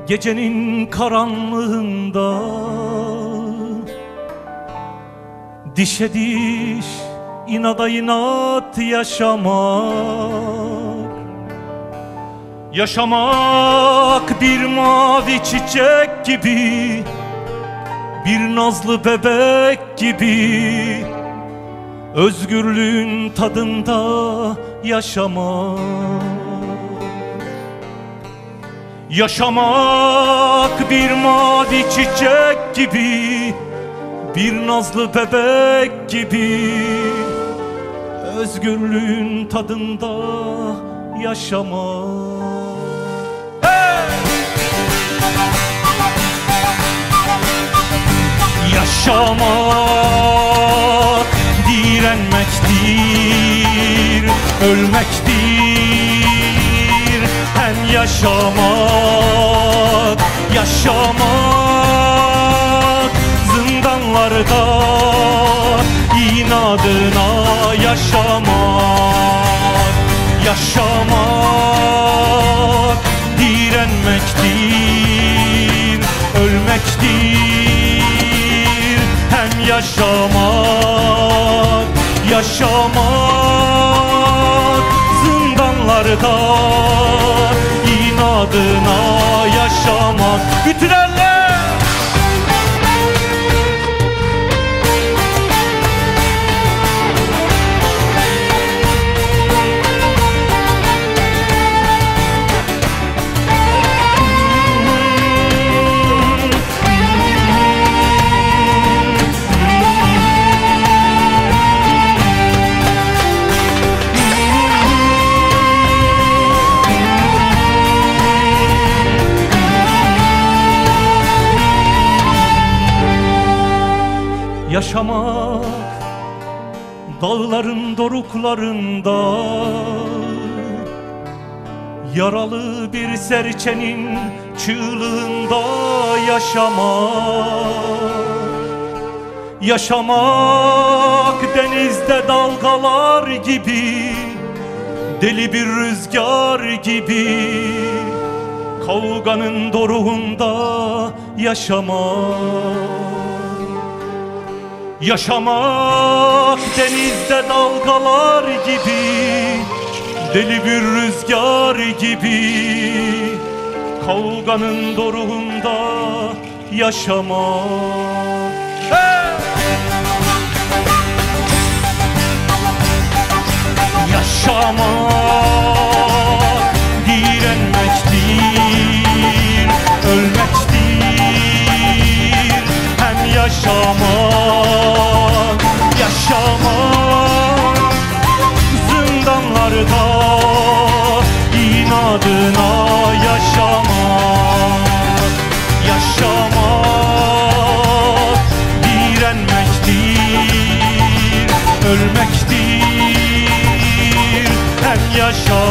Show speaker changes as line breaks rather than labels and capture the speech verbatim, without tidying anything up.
Gecenin karanlığında dişe diş, inada inat yaşamak. Yaşamak bir mavi çiçek gibi, bir nazlı bebek gibi, özgürlüğün tadında yaşamak. Yaşamak bir mavi çiçek gibi, bir nazlı bebek gibi, özgürlüğün tadında yaşamak. Hey! Yaşamak direnmektir, ölmektir. Hem yaşamak, yaşamak, zindanlarda inadına yaşamak. Yaşamak direnmektir, ölmektir. Hem yaşamak, yaşamak, zindanlarda inadına yaşamak. Bütün eller! Yaşamak dağların doruklarında, yaralı bir serçenin çığlığında yaşamak. Yaşamak denizde dalgalar gibi, deli bir rüzgar gibi, kavganın doruğunda yaşamak. Yaşamak denizde dalgalar gibi, deli bir rüzgar gibi, kavganın doruğunda yaşamak. Hey! Yaşamak direnmektir, ölmektir. Hem yaşamak, yaşamak, zindanlarda inadına yaşamak. Yaşamak direnmektir, ölmektir. Hem yaşamak,